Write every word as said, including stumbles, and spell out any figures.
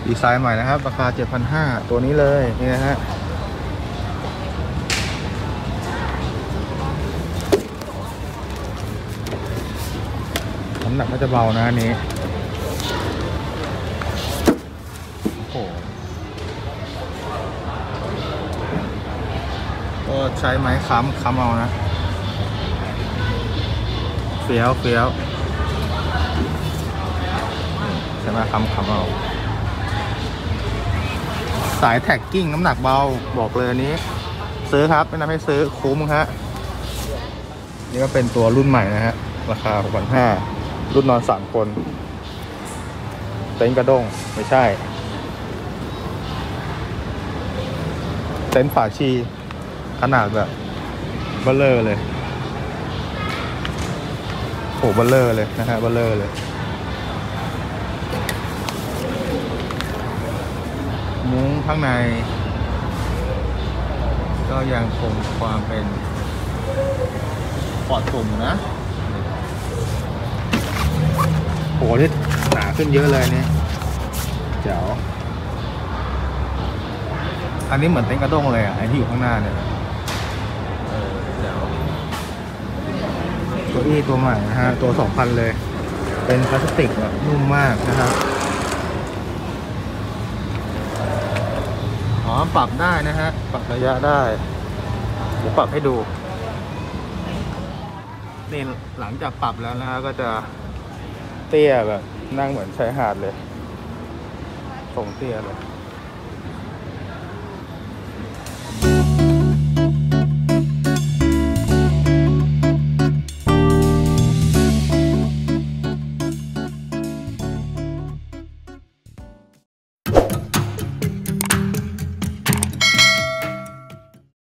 ดีไซน์ใหม่นะครับราคา เจ็ดพันห้าร้อย ตัวนี้เลยนี่นะฮะน้ำหนักก็จะเบานะอันนี้โอ้โหก็ใช้ไม้ค้ำค้ำเอานะเฟี้ยวเฟี้ยวใช่ไหมค้ำค้ำเอาสายแท็กกิ้งน้ำหนักเบาบอกเลยอันนี้ซื้อครับแนะนำให้ซื้อคุ้มฮะนี่ก็เป็นตัวรุ่นใหม่นะฮะราคา หกพันห้าร้อย รุ่นนอนสามคนเต็นท์กระด้งไม่ใช่เต็นท์ฝาชีขนาดแบบเบลเลอร์เลยโอ้เบลเลอร์เลยนะฮะเบลเลอร์เลยมุ้งข้างในก็ยังคงความเป็นปลอดโปร่งนะโหนี่หนาขึ้นเยอะเลยนี่เจ๋วอันนี้เหมือนเต็นท์กระด้งเลยอ่ะไอที่อยู่ข้างหน้าเนี่ยเจ๋วตัวอี้ตัวใหม่นะฮะตัวสองพันเลยเป็นพลาสติกแบบนุ่มมากนะครับอ๋อปรับได้นะฮะปรับระยะได้เดี๋ยวปรับให้ดูนี่หลังจากปรับแล้วนะฮะก็จะเตี้ยแบบนั่งเหมือนชายหาดเลยทรงเตี้ยเลย